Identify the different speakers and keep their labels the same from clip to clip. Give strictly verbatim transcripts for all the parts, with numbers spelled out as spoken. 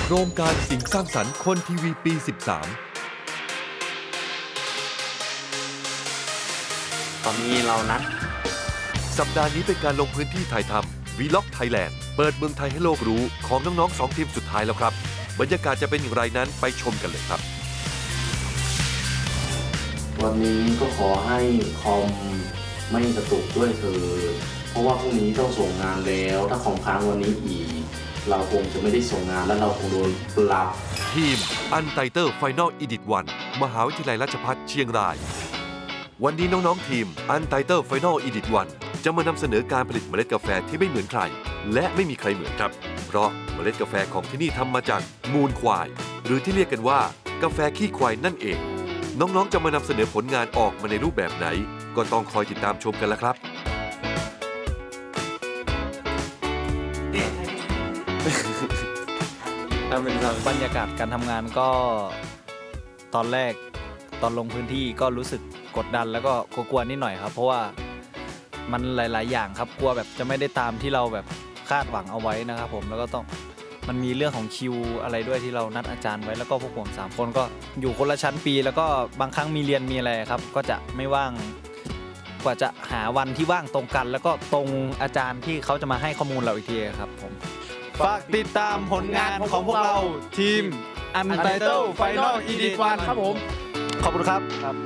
Speaker 1: โครงการสิ่งสร้างสรรค์คนทีวีปี สิบสาม
Speaker 2: ตอนนี้เรานัด
Speaker 1: สัปดาห์นี้เป็นการลงพื้นที่ถ่ายทำ Vlog Thailand เปิดเมืองไทยให้โลกรู้ของน้องๆสองทีมสุดท้ายแล้วครับบรรยากาศจะเป็นอย่างไรนั้นไปชมกันเลยครับ
Speaker 2: วันนี้ก็ขอให้คอมไม่กระตุกด้วยเถิดเพราะว่าพรุ่งนี้ต้องส่งงานแล้วถ้าคอมค้างวันนี้อีกเราคงจะไม่ได้ส่งงานและเราคงโดนปรับ
Speaker 1: ทีม Untitled Final Edit วัน มหาวิทยาลัยราชภัฏเชียงรายวันนี้น้องๆทีม Untitled Final Edit วันจะมานำเสนอการผลิตเมล็ดกาแฟที่ไม่เหมือนใครและไม่มีใครเหมือนครับเพราะเมล็ดกาแฟของที่นี่ทำมาจากมูลควายหรือที่เรียกกันว่ากาแฟขี้ควายนั่นเองน้องๆจะมานำเสนอผลงานออกมาในรูปแบบไหนก็ต้องคอยติดตามชมกันละครับ
Speaker 3: บรรยากาศการทำงานก็ตอนแรกตอนลงพื้นที่ก็รู้สึกกดดันแล้วก็กลัวๆนิดหน่อยครับเพราะว่ามันหลายๆอย่างครับกลัวแบบจะไม่ได้ตามที่เราแบบคาดหวังเอาไว้นะครับผมแล้วก็ต้องมันมีเรื่องของคิวอะไรด้วยที่เรานัดอาจารย์ไว้แล้วก็พวกผมสามคนก็อยู่คนละชั้นปีแล้วก็บางครั้งมีเรียนมีอะไรครับก็จะไม่ว่างกว่าจะหาวันที่ว่างตรงกันแล้วก็ตรงอาจารย์ที่เขาจะมาให้ข้อมูลเราอีกทีครับผมฝากติดตามผลงานของพวกเราทีม Untitled Final Edit วันครับผมขอบคุณครับครับ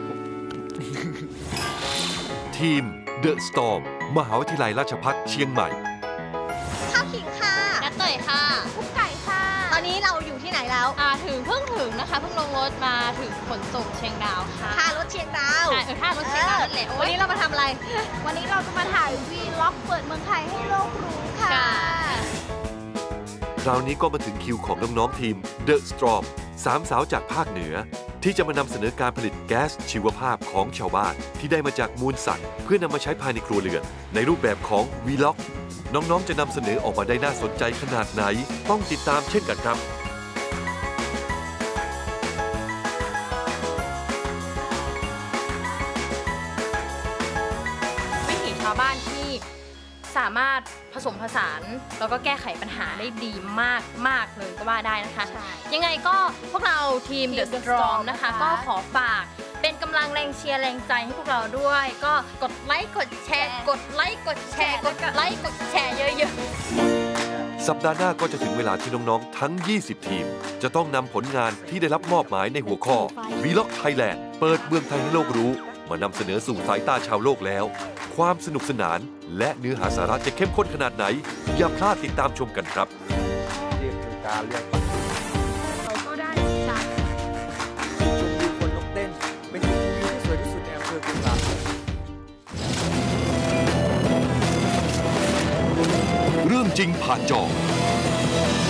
Speaker 1: ทีม The Storm มหาวิทยาลัยราชภัฏเชียงใหม่
Speaker 4: ข้าวขิงค่ะ
Speaker 5: นัดเตยค่ะ
Speaker 4: กุ๊กไก่ค่ะตอนนี้เราอยู่ที่ไหนแล้ว
Speaker 5: อ่าถึงเพิ่งถึงนะคะเพิ่งลงรถมาถึงขนส่งเชียงดาวค่ะ
Speaker 4: ท่ารถเชียงดาว
Speaker 5: เออท่ารถเชียงดาวนั่นแหละ
Speaker 4: วันนี้เรามาทำอะไรวันนี้เราจะมาถ่ายวีล็อกเปิดเมืองไทยให้โลกรู้ค่ะ
Speaker 1: คราวนี้ก็มาถึงคิวของน้องๆทีม The Storm สามสาวจากภาคเหนือที่จะมานำเสนอการผลิตแก๊สชีวภาพของชาวบ้านที่ได้มาจากมูลสัตว์เพื่อนำมาใช้ภายในครัวเรือนในรูปแบบของ Vlog น้องๆจะนำเสนอออกมาได้น่าสนใจขนาดไหนต้องติดตามเช่นกันครับ
Speaker 5: วิถีชาวบ้านที่สามารถผสมผสานแล้วก็แก้ไขปัญหาได้ดีมากมากเลยก็ว่าได้นะคะยังไงก็พวกเราทีม The Storm นะคะก็ขอฝากเป็นกำลังแรงเชียร์แรงใจให้พวกเราด้วยก็กดไลค์กดแชร์กดไลค์กดแชร์กดไลค์กดแชร์เยอะ
Speaker 1: ๆสัปดาห์หน้าก็จะถึงเวลาที่น้องๆทั้งยี่สิบทีมจะต้องนำผลงานที่ได้รับมอบหมายในหัวข้อ Vlog Thailand เปิดเมืองไทยให้โลกรู้มานำเสนอสู่สายตาชาวโลกแล้วความสนุกสนานและเนื้อหาสาระจะเข้มข้นขนาดไหนอย่าพลาดติดตามชมกันครับ
Speaker 6: เรียกคือการเรียกเขาก็ได้จากชมวิวคนนกเต้นเป็นจุดชมวิวที่สวยที่สุดในอำเภอกุมภา
Speaker 1: เรื่องจริงผ่านจอ